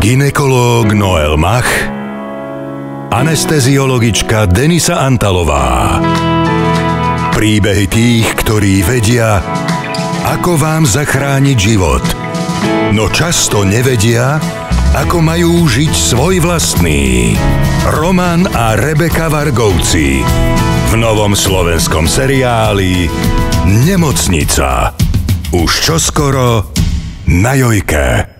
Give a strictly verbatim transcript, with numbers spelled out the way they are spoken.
gynekológ Noel Mach, anesteziologička Denisa Antalová. Príbehy tých, ktorí vedia, ako vám zachrániť život, no často nevedia, ako majú žiť svoj vlastný. Roman a Rebeka Vargovci v novom slovenskom seriáli Nemocnica. Už čoskoro na Jojke.